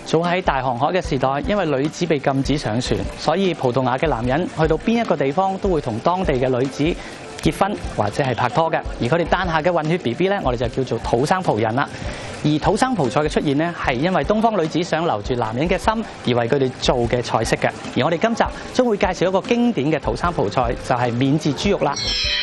早喺大航海嘅時代，因為女子被禁止上船，所以葡萄牙嘅男人去到邊一個地方都會同當地嘅女子結婚或者係拍拖嘅。而佢哋誕下嘅混血 BB 咧，我哋就叫做土生葡人啦。而土生葡菜嘅出現呢，係因為東方女子想留住男人嘅心而為佢哋做嘅菜式嘅。而我哋今集將會介紹一個經典嘅土生葡菜，就係免治豬肉啦。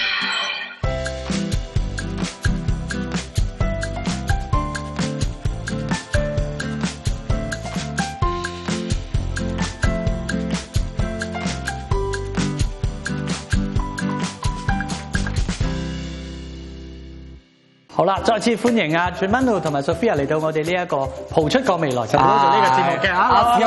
好啦，再次歡迎啊 Germano 同埋 Sophia 嚟到我哋呢一個蒲出個未來就做呢個節目嘅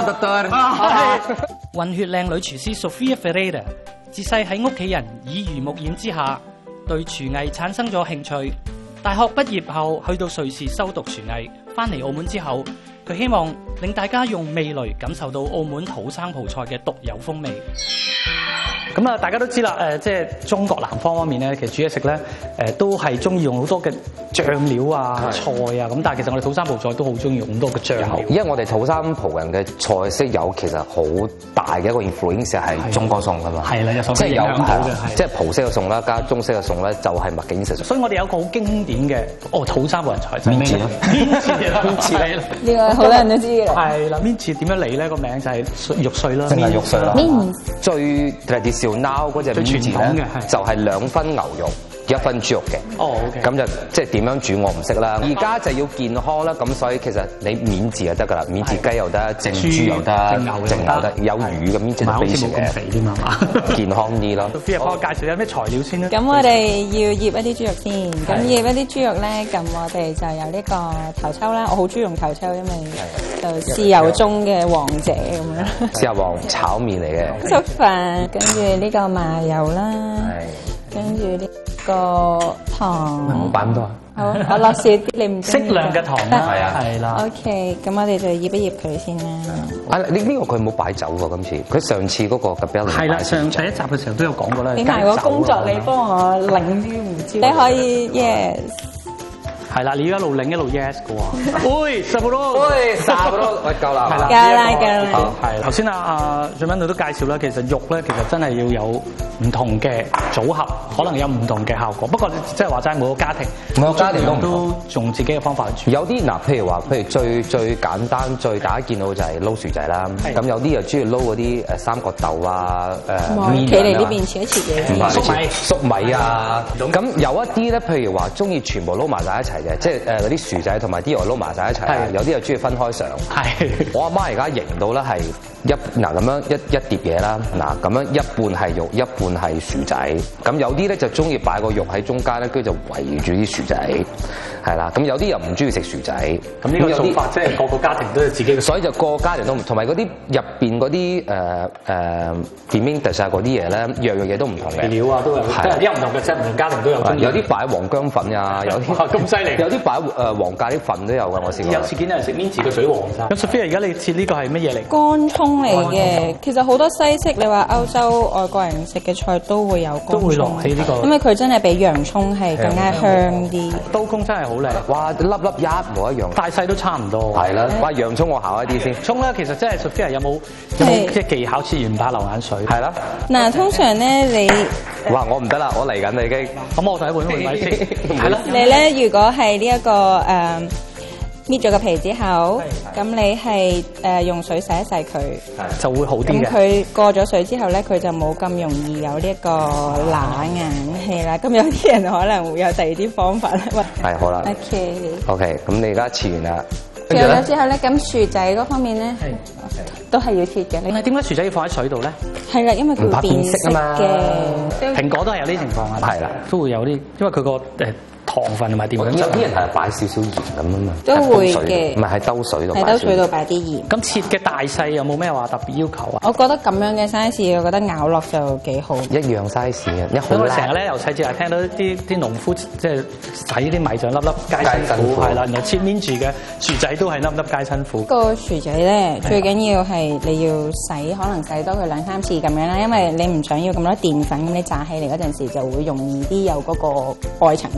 混血靚女廚師 Sofia Ferreira 自細喺屋企人耳濡目染之下，對廚藝產生咗興趣。大學畢業後去到瑞士修讀廚藝，翻嚟澳門之後，佢希望令大家用味蕾感受到澳門土生葡菜嘅獨有風味。咁啊，大家都知啦，即係中國南方面咧，其實煮嘢食咧，都係中意用好多嘅醬料啊、菜啊，咁但係其實我哋土生葡菜都好中意用好多嘅醬料。 因為我哋土生葡人嘅菜式有其實好大嘅一個 influence 係中國餸㗎嘛。係啦，有即係有即係葡式嘅餸啦，加中式嘅餸咧，就係麥境食。所以我哋有個好經典嘅土生葡人菜就係咩咧？免治嚟啦， 呢個好多人都知嘅。 係啦，免治點樣嚟咧？個名就係肉碎啦， 淨係肉碎啦。最 traditional now 嗰隻免治咧，就係2分牛肉1分豬肉嘅。 哦 ，OK。咁就即係點樣煮我唔識啦。而家就要健康啦，咁所以其實你免治就得㗎啦，免治雞又得，整豬又得，整牛得，有魚嘅免治都非常嘅。 肥啲嘛，健康啲咯。 Sophia幫我介紹有咩材料先啦。 咁我哋要醃一啲豬肉先。咁醃一啲豬肉咧，咁我哋就有呢個頭抽啦。我好中意用頭抽，因為就豉油中嘅王者咁樣。 豉油王炒麵嚟嘅。 粥飯，跟住呢個麻油啦，跟住呢個糖。 我擺咁多啊？ 好，我落少啲，你唔適量嘅糖啦，係啦。 OK， 咁我哋就醃一醃佢先啦。 你呢個佢冇擺酒喎，今次佢上次嗰個嘅 Gabrielle 係啦，上第一集嘅時候都有講過啦。 俾埋個工作你幫我擰啲胡椒。你可以 yes。 係啦，你一路擰一路 yes 嘅喎。喂，十個咯， 喂，夠啦， 係啦，夠啦。 係頭先阿Germano都介紹啦，其實肉咧其實真係要有唔同嘅組合，可能有唔同嘅效果。不過即係話齋，每個家庭都用自己嘅方法去煮。 有啲嗱，譬如最簡單、最大家見到就係撈薯仔啦。咁有啲又中意撈嗰啲三角豆啊、 麵。企嚟呢邊切一切嘢。 粟米啊。咁有一啲咧，譬如話中意全部撈埋晒一齊嘅，即係嗰啲薯仔同埋啲肉撈埋晒一齊。有啲又中意分開上。我阿媽而家型到咧係咁樣一碟嘢啦，咁樣一半係肉，一半係薯仔。咁有啲咧就中意擺個肉喺中間咧，跟住就圍住啲薯仔，係啦。咁有啲又唔中意食薯仔。 咁呢個做法即係個個家庭都有自己嘅， 所以就個個家庭都唔同埋嗰啲入邊嗰啲pimenta 嗰啲嘢咧，樣嘢都唔同嘅。 料啊都有，即係啲唔同嘅，即係唔同家庭都有。 有啲擺黃薑粉啊，有啲咁犀利。 有啲擺黃咖喱粉都有㗎，我試過。 有次見有人食免治嘅水黃沙。咁 Sophia 而家你切呢個係乜嘢嚟？ 乾葱嚟嘅，其實好多西式你話歐洲外國人食嘅菜都會有乾葱， 都會落喺呢個， 因為佢真係比洋葱係更加香啲。 刀工真係好靚， 哇！粒粒一模一樣， 大細都差唔多。 係啦，哇！洋葱我考一啲先。葱咧，其實真係 Sophia 有冇即係技巧切完唔怕流眼水？係啦。 嗱，通常咧你哇！我唔得啦，我嚟緊啦已經。 咁我睇換位先。係啦。 你咧如果係呢一個搣咗個皮之後，咁你係用水洗一洗佢， 就會好啲嘅。 咁佢過咗水之後咧，佢就冇咁容易有呢一個乸眼氣啦。咁有啲人可能會有第二啲方法咧。 係好啦。OK， 咁你而家切完啦。 切咗之後咧，咁薯仔嗰方面咧，都係要切嘅。 你點解薯仔要放喺水度咧？ 係啦，因為佢會變色啊嘛。 蘋果都係有啲情況啊。係啦，都會有啲，因為佢個糖分同埋澱粉。有啲人係擺少少鹽咁啊嘛。 都會嘅。 唔係喺兜水度。 喺兜水度擺啲鹽。 咁切嘅大細有冇咩話特別要求啊？ 我覺得咁樣嘅 size， 我覺得咬落就幾好。 一樣 size 嘅，一好我成日咧由細至大聽到啲農夫即係洗啲米就粒粒皆辛苦，係啦，然後切免住嘅薯仔都係粒粒皆辛苦。個薯仔咧最緊要係你要洗，可能洗多佢2-3次咁樣啦，因為你唔想要咁多澱粉，咁你炸起嚟嗰陣時就會容易啲有嗰個外層嗰個 crust。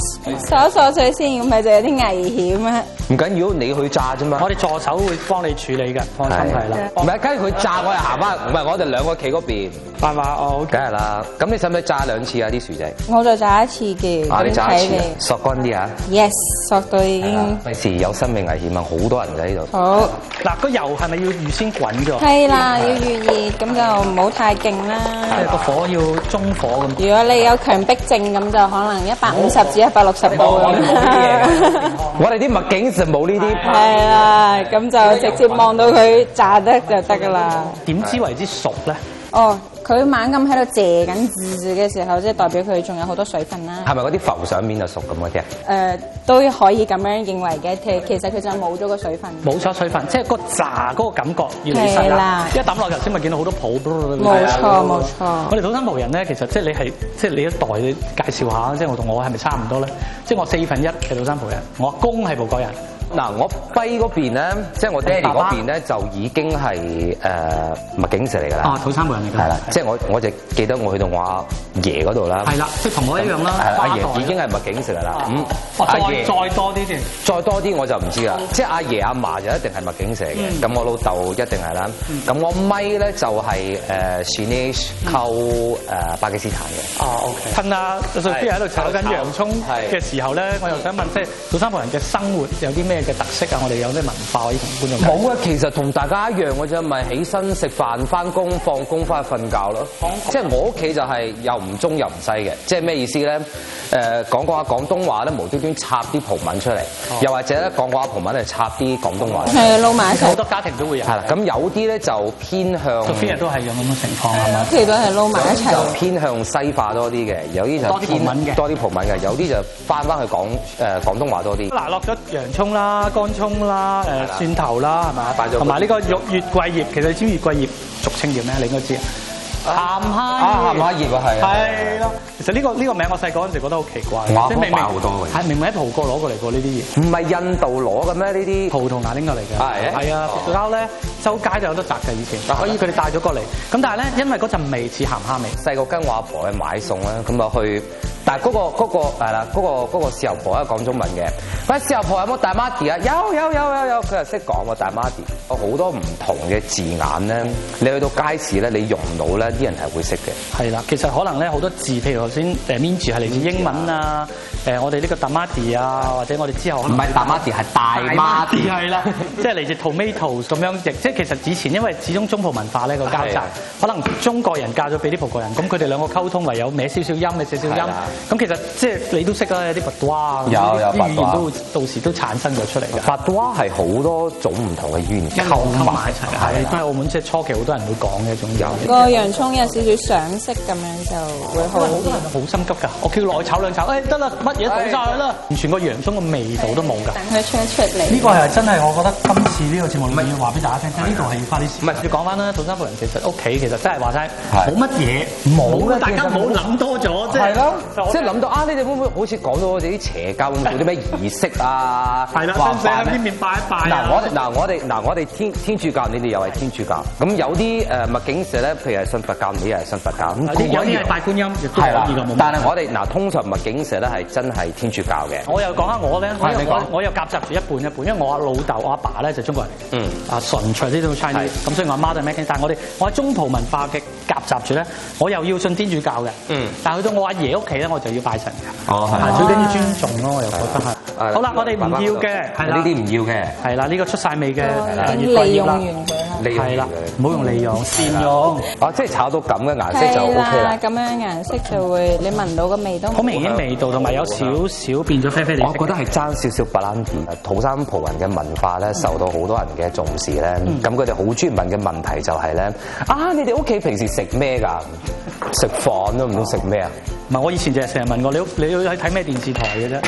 鎖水先，咁咪就有啲危險啊！ 唔緊要，你去炸啫嘛。 我哋助手會幫你處理嘅，放心係啦。 唔係，跟住佢炸，我哋行翻，唔係我哋兩個企嗰邊。 係嘛？哦， 梗係啦。咁你使唔使炸2次啊？啲薯仔？ 我就炸一次嘅。 你炸一次，索乾啲啊 ！Yes， 索到已經。 費事有生命危險啊！好多人喺呢度。 好。 嗱，個油係咪要預先滾咗？ 係啦，要預熱，咁就唔好太勁啦。 即係個火要中火咁。 如果你有強迫症咁，就可能150至160度咁。 我哋啲麥警就冇呢啲。 係啦，咁就直接望到佢炸得就得㗎啦。 點知為之熟咧？ 哦，佢猛咁喺度謝緊字嘅時候，即係代表佢仲有好多水分啦。 係咪嗰啲浮上面就熟咁嗰啲啊？ 都可以咁樣認為嘅，其實佢就冇咗個水分。 冇咗水分，即係個炸嗰個感覺越嚟越細啦。一抌落頭先咪見到好多泡。 冇錯冇錯。 我哋土生葡人咧，其實即係你係即係你一代，你介紹下，即係我同我係咪差唔多咧？即係我4分1係土生葡人，我阿公係葡國人。 嗱，我跛嗰邊咧，即係我爹哋嗰邊咧，就已經係麥警石嚟㗎啦。 啊，土生葡人嚟㗎。 係啦，即係我就記得我去到我阿爺嗰度啦。係啦，即係同我一樣啦。 阿爺已經係麥警石㗎啦。 阿爺再多啲先。再多啲我就唔知啦。即係阿爺阿嫲就一定係麥警石嘅。咁我老豆一定係啦。咁我咪咧就係Chinese 溝巴基斯坦嘅。 哦 ，OK。趁阿Sophia喺度炒緊洋葱嘅時候咧，我又想問，即係土生葡人嘅生活有啲咩嘅特色啊？我哋有咩文化可以同觀眾講？ 冇啊，其實同大家一樣嘅啫，咪起身食飯、翻工、放工、翻去瞓覺咯。即係我屋企就係又唔中又唔西嘅，即係咩意思咧？講下廣東話咧，無端端插啲葡文出嚟，又或者咧講下葡文嚟插啲廣東話。 係撈埋一齊。 好多家庭都會有。 係啦，咁有啲咧就偏向。 Sophia都係有咁嘅情況係嘛？ 佢都係撈埋一齊。 就偏向西化多啲嘅，有啲就多啲葡文嘅， 多啲葡文嘅，有啲就翻去講廣東話多啲。 嗱，落咗洋葱啦、乾葱啦、蒜頭啦，係咪？同埋呢個月桂葉，其實你知月桂葉俗稱叫咩？你應該知啊。鹹蝦葉啊，係啊。 係咯，其實呢個名我細個嗰陣時覺得好奇怪， 即係明明好多嘅。 係明明喺葡國攞過嚟過呢啲嘢。 唔係印度攞嘅咩？呢啲葡萄牙拎過嚟嘅。係啊，葡萄咧周街就有得摘嘅以前，所以佢哋帶咗過嚟。咁但係咧，因為嗰陣味似鹹蝦味。 細個跟我阿婆去買餸啦，咁啊去。但係嗰個豉油婆咧講中文嘅，喂，豉油婆有冇大媽地啊？有，佢又識講喎大媽地。有好多唔同嘅字眼咧，你去到街市咧，你用到咧，啲人係會識嘅。 係啦，其實可能咧好多字，譬如頭先Minji係嚟自英文啊，我哋呢個大媽地啊，或者我哋之後唔係大媽地係大媽地係啦，即係嚟自 tomatoes 咁樣譯。即係其實以前因為始終中葡文化呢個交集，可能中國人嫁咗俾啲葡國人，咁佢哋兩個溝通唯有歪少少音，歪少少音。咁其實即係你都識啦，有啲佛哇，有語言都到時都產生咗出嚟嘅。 佛哇係好多種唔同嘅語言溝埋一齊， 係都喺澳門即係初期好多人會講嘅一種嘢。 個洋葱有少少上色咁樣就會好。 好多人好心急㗎，我叫落去炒兩炒，得啦，乜嘢倒晒佢啦，完全個洋葱嘅味道都冇㗎。 等佢出嚟。 呢個係真係我覺得今次呢個節目裏面要話俾大家聽，呢度係要花啲時間。唔係要講翻啦，土生葡人其實屋企其實真係話齋冇乜嘢，冇嘅，大家唔好諗多咗，即係咯，即係諗到你哋會唔會好似講到我哋啲邪教會做啲咩儀式啊？係啦，使唔使喺邊面拜一拜我哋天主教，你哋又係天主教。咁有啲麥警社咧，譬如係信佛教，你又係信佛教。有啲係拜觀音，亦都可以㗎。但係我哋通常麥警社咧係真係天主教嘅。我又講下我咧，我又夾雜住一半，因為我老豆我阿爸咧就中國人。純粹呢種 Chinese，咁所以我阿媽都係 Macedonian。但係我喺中葡文化嘅夾雜住咧，我又要信天主教嘅。但係去到我阿爺屋企咧，我就要拜神嘅。最緊要尊重咯，我又覺得係。好啦，我哋唔要嘅，係啦，呢啲唔要嘅，係啦，呢個出晒味嘅利用完佢係啦，唔好用利用，善用。 即係炒到咁嘅顏色就 OK 啦。 咁樣顏色就會你聞到個味都好明顯味道，同埋有少少變咗啡啡哋。 我覺得係爭少少白蘭地。土生葡人嘅文化咧，受到好多人嘅重視咧。咁佢哋好專問嘅問題就係咧，你哋屋企平時食咩㗎？食飯都唔通食咩啊？ 唔係，我以前就係成日問我你要睇咩電視台嘅啫。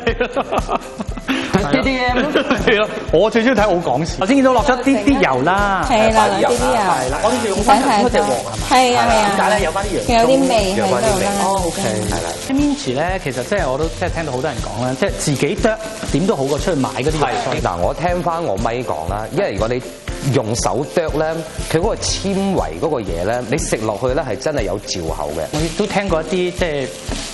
係啲嘢我最中意睇好講事。頭先見到落咗啲油啦， 係啦，啲油係啦，我哋用翻嗰隻鑊係啊係啊。 點解咧？有翻啲洋葱， 有啲味喺度啦。 OK，係啦。Minji 咧，其實即係我都即係聽到好多人講啦，即係自己剁點都好過出去買嗰啲嘢。 嗱，我聽翻我咪講啦，因為如果你用手剁咧，佢嗰個纖維嗰個嘢咧，你食落去咧係真係有嚼口嘅。 我亦都聽過一啲即係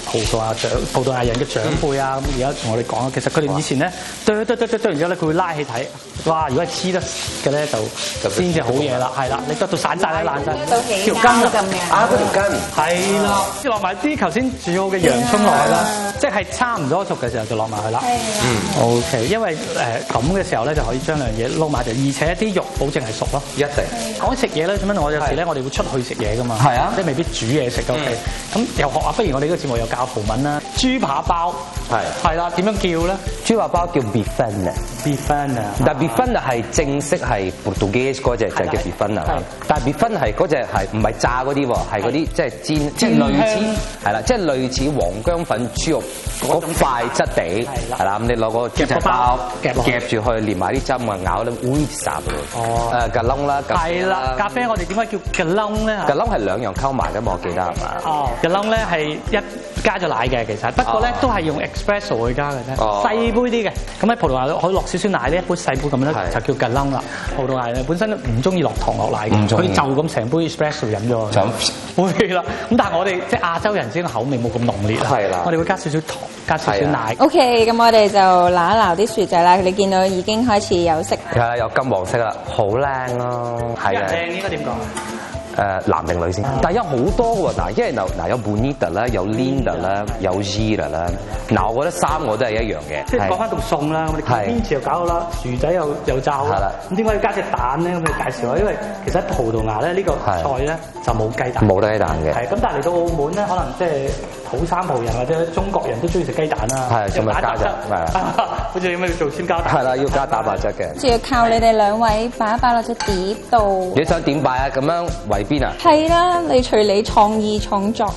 葡萄牙人嘅長輩啊，咁而家同我哋講啊，其實佢哋以前咧剁完之後咧，佢會拉起睇，哇！如果係黐得嘅咧，就先至好嘢啦，係啦，你剁到散晒啦，爛晒條筋咁嘅啊，嗰條筋係啦，落埋啲頭先煮好嘅洋葱落去啦，即係差唔多熟嘅時候就落埋去啦。OK， 因為咁嘅時候咧就可以將兩樣嘢撈埋就，而且啲肉保證係熟咯。 一定。 講食嘢咧，做乜？我有時咧，我哋會出去食嘢噶嘛。 係啊， 即係未必煮嘢食。OK，咁又學啊，不如我哋呢個節目又教葡文啦。豬扒包係啦，點樣叫咧？ 豬扒包叫 bifana， 但 bifana 係正式係 Portuguese 嗰隻就叫 bifana，但 bifana 係嗰隻係唔係炸嗰啲喎，係嗰啲即係煎，即係類似係啦，即係類似黃薑粉豬肉嗰塊質地係啦，咁你攞個豬仔包夾住去，連埋啲針啊咬咧，會烚嘅。格窿啦， 係啦，咖啡我哋點解叫格窿咧？ 格窿係兩樣溝埋嘅嘛，我記得係嘛？ 格窿咧係一加咗奶嘅，其實不過咧都係用 espresso 去加嘅啫，細杯啲嘅。咁喺葡萄牙可以落少少奶呢，一杯細杯咁樣咧就叫格窿啦。葡萄牙人本身唔中意落糖落奶嘅，佢就咁成杯 espresso 飲咗。就會啦。咁但係我哋即係亞洲人先個口味冇咁濃烈啊。係啦，我哋會加少少糖，加少少奶。 OK， 咁我哋就撈一撈啲薯仔啦。你見到已經開始有色， 係啦，有金黃色啦，好靚咯。係啊， 靚應該點講啊？ 男定女先？但係有好多喎，嗱，因為嗱有 bonita 啦，有 linda 啦，有 Gira 啦。嗱，我覺得三個都係一樣嘅。即係講翻道餸啦，我哋邊次又搞好啦，薯仔又炸好啦。咁點解要加隻蛋咧？咁你介紹下，因為其實喺葡萄牙咧呢個菜咧就冇雞蛋。冇得雞蛋嘅。係咁，但係嚟到澳門咧，可能即係土生葡人或者中國人都中意食雞蛋啦。係，咁咪加啫。好似要咩做鮮膠蛋？係啦，要加蛋白質嘅。就要靠你哋兩位擺一擺落隻碟度。你想點擺啊？咁樣圍邊啊？係啦，你隨你創意創作。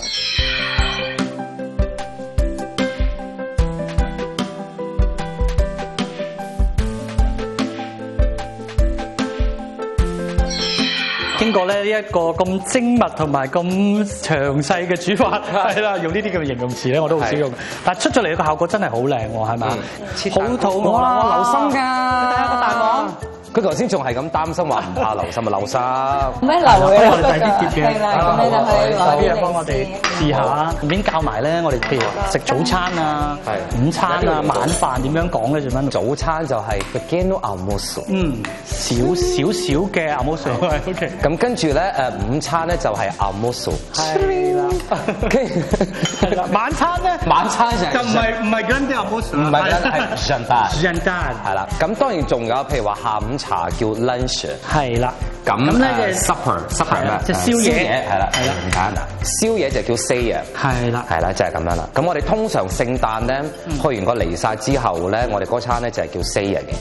經過咧呢一個咁精密同埋咁詳細嘅煮法，係啦，用呢啲咁嘅形容詞咧，我都好少用。但係出咗嚟個效果真係好靚喎，係咪？好肚餓啦，我流心㗎。你睇下個蛋黃。佢頭先仲係咁擔心話唔怕流心啊，流心。咩流嘅？我哋第啲碟嘅。係啦，咁你就去攞啲嘢幫我哋試下。順便教埋咧，我哋譬如食早餐啊、午餐啊、晚飯點樣講咧？做乜？早餐就係 pequeno almoço。少嘅 almoço。OK。咁跟住咧午餐咧就係 almoço。係啦。係啦。晚餐咧？晚餐就唔係 grande almoço。唔係 grande 係 jantar。係啦。咁當然仲有譬如話下午茶叫 lunch， 係啦。咁咧嘅 supper 咩？即係宵夜，係啦，唔簡單。宵夜就叫 ceia，係啦，係啦，就係咁樣啦。咁我哋通常聖誕咧，去完個彌撒之後咧，我哋嗰餐咧就係叫 ceia嘅。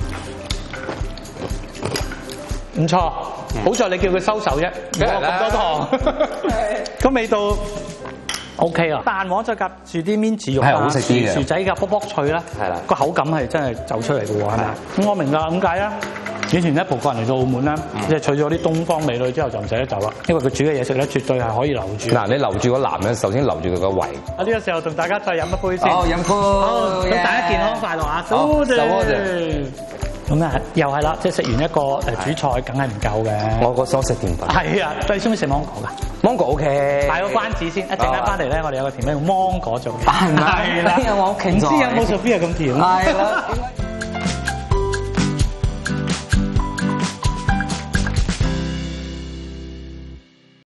唔錯，好在你叫佢收手啫，冇落咁多糖，個味道 OK 啊！蛋黃再夾住啲麵豉肉，係好食啲嘅。薯仔嘅卜卜脆啦，係啦，個口感係真係走出嚟嘅喎，係咪？咁我明啦，點解啊？以前咧葡國人嚟到澳門咧，即係娶咗啲東方美女之後就唔捨得走啦，因為佢煮嘅嘢食咧絕對係可以留住。嗱，你留住個男人，首先留住佢個胃。啊，呢個時候同大家再飲一杯先。哦，飲杯。好，咁大家健康快樂啊！好嘅。咁啊，又係啦，即係食完一個主菜，梗係唔夠嘅。我想食甜品。係啊，最中意食芒果㗎。芒果 OK。買個關子先，一陣間翻嚟咧，我哋有個甜品用芒果做嘅。係啦。我屋企唔知有冇 Sophia 咁甜。係啦。